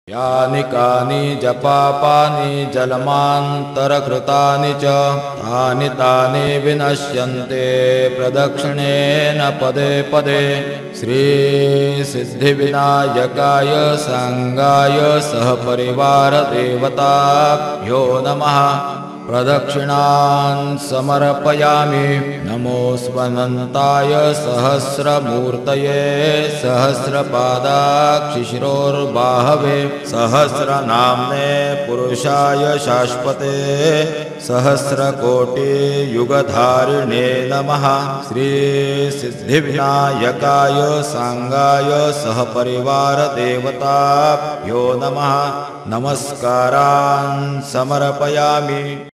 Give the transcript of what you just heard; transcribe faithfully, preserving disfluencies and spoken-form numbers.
यानि कानि जपापानि जलमान्तरकृतानि च तानि तानि विनश्यन्ते प्रदक्षिणेन पदे पदे। श्रीसिद्धिविनायकाय सांगाय सहपरिवारदेवताभ्यो नमः। प्रदक्षिणान् समर्पयामि। नमोऽस्मन्ताय सहस्रमूर्तये सहस्रपादाक्षिशिरोर्बाहवे सहस्रनाम्ने पुरुषाय शाश्वते सहस्रकोटियुगधारिणे नमः। श्रीसिद्धिविनायकाय सांगाय सहपरिवारदेवताभ्यो नमः। नमस्कारान् समर्पयामि।